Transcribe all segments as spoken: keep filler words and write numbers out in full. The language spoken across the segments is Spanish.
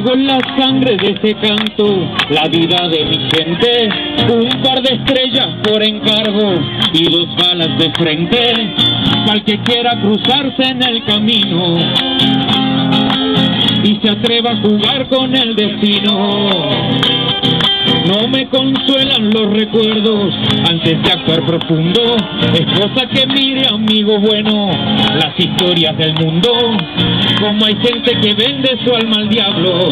Traigo en la sangre de este canto la vida de mi gente, un par de estrellas por encargo y dos balas de frente, para el que quiera cruzarse en el camino y se atreva a jugar con el destino. No me consuelan los recuerdos antes de actuar profundo, es cosa que mire, amigo bueno, las historias del mundo, como hay gente que vende su alma al diablo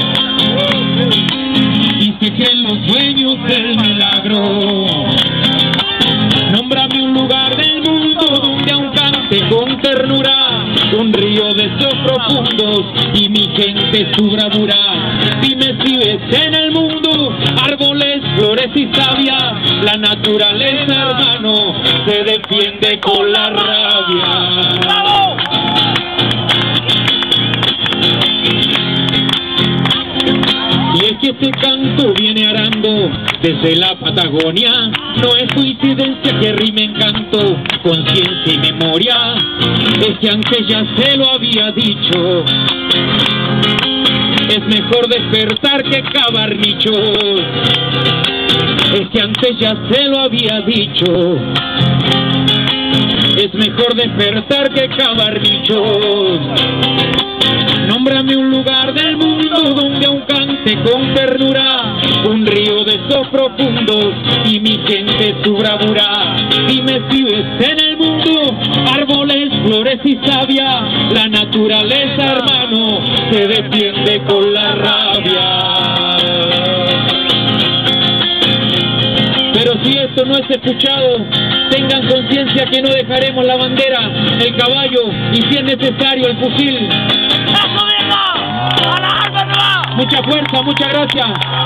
y se creen los dueños del milagro. Nómbrame un lugar del mundo donde aún cante con ternura un río de esos profundos y mi gente su bravura. Dime si ves en el mundo árboles, flores y savia, la naturaleza, hermano, se defiende con la rabia. ¡Bravo! Y es que este canto viene arando desde la Patagonia, no es coincidencia que rime en canto, conciencia y memoria, es que antes ya se lo había dicho, es mejor despertar que cavar nichos, es que antes ya se lo había dicho, es mejor despertar que cavar nichos. Nómbrame un lugar del mundo donde aún cante con ternura un río de esos profundos y mi gente su bravura. Dime si ves en el mundo árboles, flores y savia, la naturaleza, hermano, se defiende con la rabia. Pero si esto no es escuchado, tengan conciencia que no dejaremos la bandera, el caballo y si es necesario el fusil. Mucha fuerza, muchas gracias.